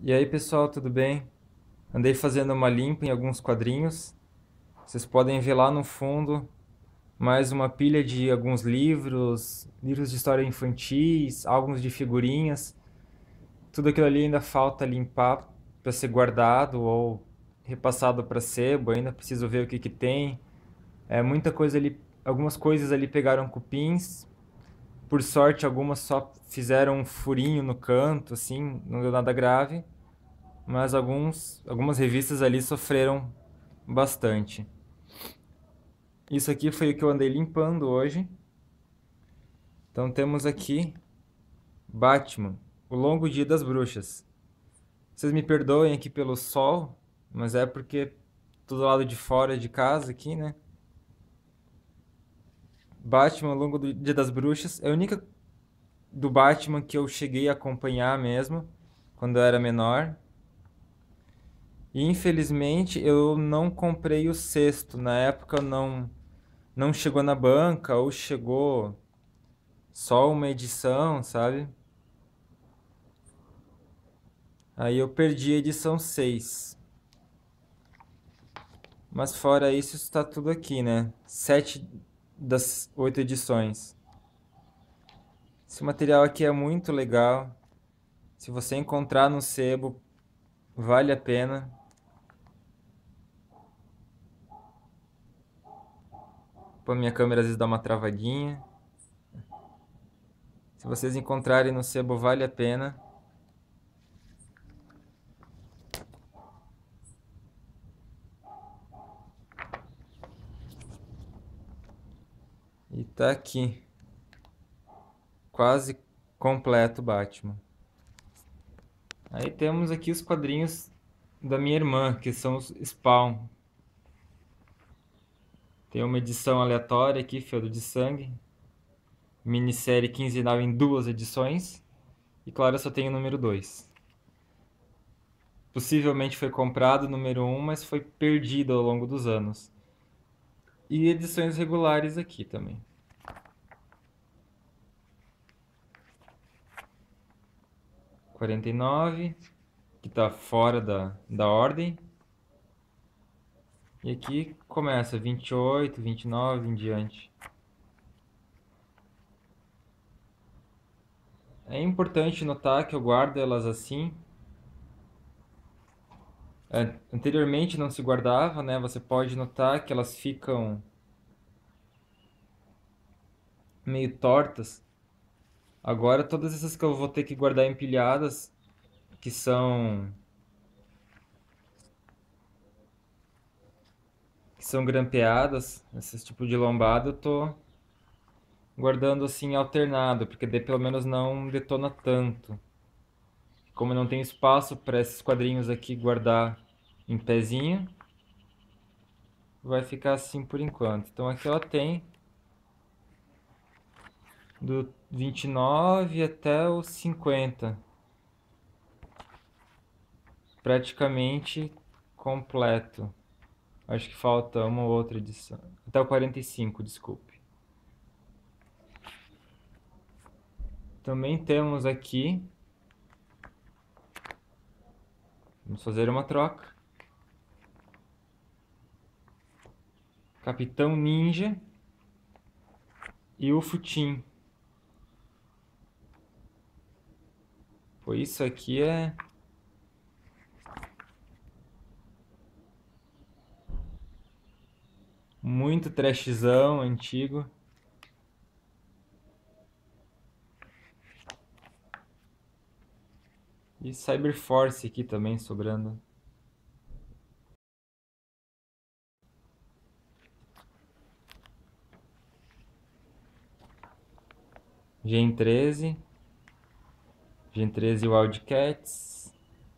E aí, pessoal, tudo bem? Andei fazendo uma limpa em alguns quadrinhos. Vocês podem ver lá no fundo mais uma pilha de alguns livros, livros de história infantis, álbuns de figurinhas. Tudo aquilo ali ainda falta limpar para ser guardado ou repassado para sebo. Ainda preciso ver o que que tem. É muita coisa ali, algumas coisas ali pegaram cupins. Por sorte, algumas só fizeram um furinho no canto, assim, não deu nada grave. Mas algumas revistas ali sofreram bastante. Isso aqui foi o que eu andei limpando hoje. Então temos aqui Batman, O Longo Dia das Bruxas. Vocês me perdoem aqui pelo sol, mas é porque tô do lado de fora de casa aqui, né? Batman, O Longo Dia das Bruxas é a única do Batman que eu cheguei a acompanhar mesmo, quando eu era menor. E infelizmente eu não comprei o sexto. Na época não chegou na banca ou chegou só uma edição, sabe? Aí eu perdi a edição 6. Mas fora isso, está tudo aqui, né? 7 das 8 edições. Esse material aqui é muito legal. Se você encontrar no sebo, vale a pena. Pô, minha câmera às vezes dá uma travadinha. Se vocês encontrarem no sebo, vale a pena. E tá aqui. Quase completo o Batman. Aí temos aqui os quadrinhos da minha irmã, que são os Spawn. Tem uma edição aleatória aqui, Feudo de Sangue. Minissérie quinzenal em 2 edições. E claro, eu só tenho o número 2. Possivelmente foi comprado o número 1, mas foi perdido ao longo dos anos. E edições regulares aqui também. 49, que está fora da ordem. E aqui começa 28, 29 em diante. É importante notar que eu guardo elas assim. Anteriormente não se guardava, né? Você pode notar que elas ficam meio tortas. Agora todas essas que eu vou ter que guardar empilhadas, que são grampeadas, esse tipo de lombada, eu tô guardando assim alternado, porque daí pelo menos não detona tanto. Como eu não tenho espaço para esses quadrinhos aqui guardar em pezinho, vai ficar assim por enquanto. Então aqui ela tem do 29 até o 50. Praticamente completo. Acho que falta uma ou outra edição. Até o 45, desculpe. Também temos aqui. Vamos fazer uma troca. Capitão Ninja e o Futim. Pô, isso aqui é muito trashzão antigo. E Cyberforce aqui também sobrando. Gen 13. Gen 13 Wildcats.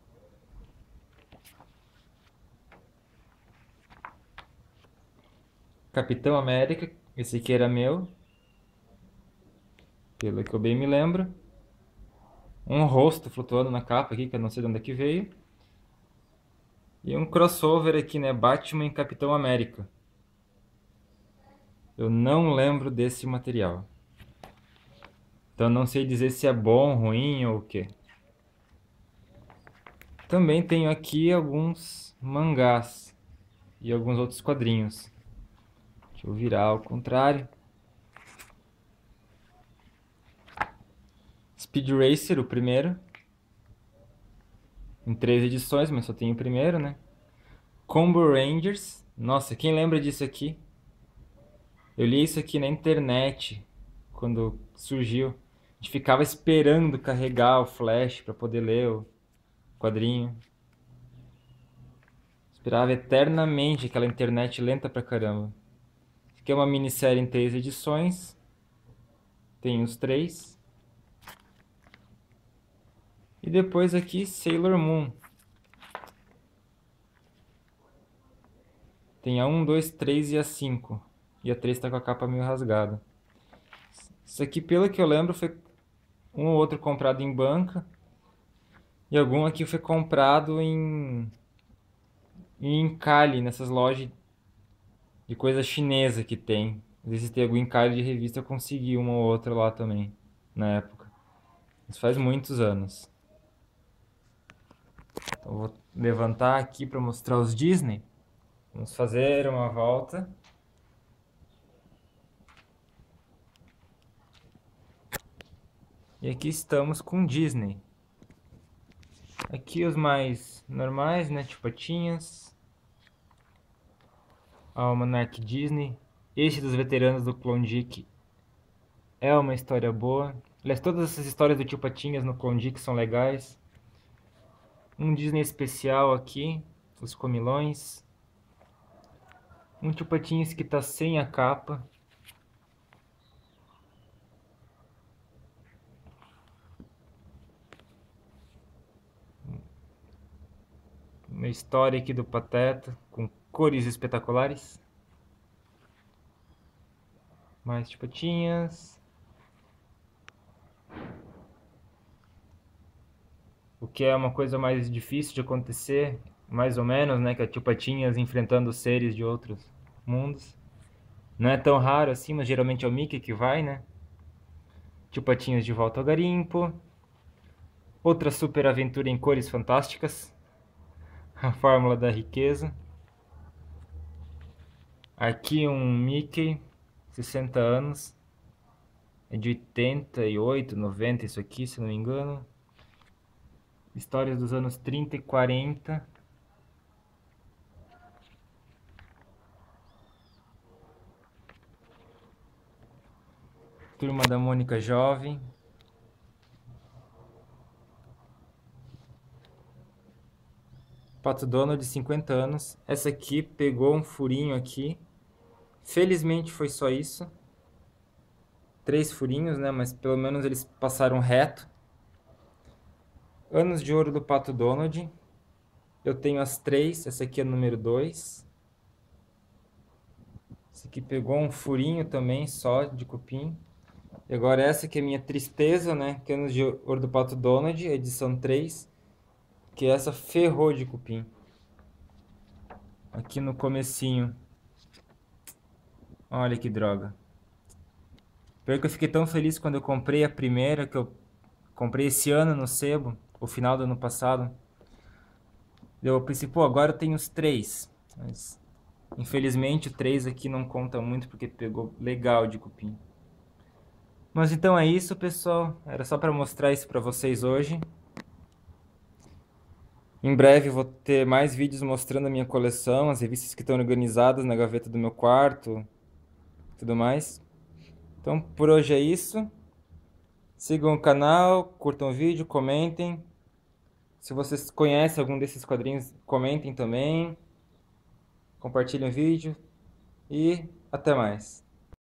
Capitão América. Esse aqui era meu. Pelo que eu bem me lembro. Um rosto flutuando na capa aqui, que eu não sei de onde é que veio. E um crossover aqui, né? Batman e Capitão América. Eu não lembro desse material. Então não sei dizer se é bom, ruim ou o quê. Também tenho aqui alguns mangás e alguns outros quadrinhos. Deixa eu virar ao contrário. Speed Racer, o primeiro. Em 3 edições, mas só tem o primeiro, né? Combo Rangers. Nossa, quem lembra disso aqui? Eu li isso aqui na internet quando surgiu. A gente ficava esperando carregar o flash para poder ler o quadrinho. Esperava eternamente aquela internet lenta pra caramba. Isso aqui é uma minissérie em 3 edições. Tem os 3. E depois aqui Sailor Moon. Tem a 1, 2, 3 e a 5. E a 3 tá com a capa meio rasgada. Isso aqui, pelo que eu lembro, foi um ou outro comprado em banca. E algum aqui foi comprado em encalhe, nessas lojas de coisa chinesa que tem. Às vezes tem algum encalhe de revista, eu consegui uma ou outra lá também, na época. Isso faz muitos anos. Então, vou levantar aqui para mostrar os Disney. Vamos fazer uma volta. E aqui estamos com Disney. Aqui os mais normais, né? Chupatinhas. Almanac Disney. Este dos veteranos do Klondike é uma história boa. Aliás, todas essas histórias do Tio Patinhas no Klondike são legais. Um Disney especial aqui, os comilões. Um Tio Patinhas que tá sem a capa. Uma história aqui do Pateta, com cores espetaculares. Mais Tio Patinhas. O que é uma coisa mais difícil de acontecer, mais ou menos, né? Que é Tio Patinhas enfrentando seres de outros mundos. Não é tão raro assim, mas geralmente é o Mickey que vai, né? Tio Patinhas de volta ao garimpo. Outra super aventura em cores fantásticas. A fórmula da riqueza. Aqui um Mickey, 60 anos. É de 88, 90 isso aqui, se não me engano. Histórias dos anos 30 e 40. Turma da Mônica Jovem. Pato Donald, 50 anos. Essa aqui pegou um furinho aqui. Felizmente foi só isso. 3 furinhos, né? Mas pelo menos eles passaram reto. Anos de Ouro do Pato Donald. Eu tenho as 3. Essa aqui é a número 2. Essa aqui pegou um furinho também, só de cupim. E agora essa aqui é a minha tristeza, né? Que é Anos de Ouro do Pato Donald, edição 3. Que essa ferrou de cupim. Aqui no comecinho. Olha que droga. Pior que eu fiquei tão feliz quando eu comprei a primeira, que eu comprei esse ano no sebo, o final do ano passado. Eu pensei, pô, agora eu tenho os 3. Mas, infelizmente, o 3 aqui não conta muito, porque pegou legal de cupim. Mas então é isso, pessoal. Era só para mostrar isso para vocês hoje. Em breve vou ter mais vídeos mostrando a minha coleção, as revistas que estão organizadas na gaveta do meu quarto, tudo mais. Então, por hoje é isso. Sigam o canal, curtam o vídeo, comentem. Se vocês conhecem algum desses quadrinhos, comentem também. Compartilhem o vídeo. E até mais.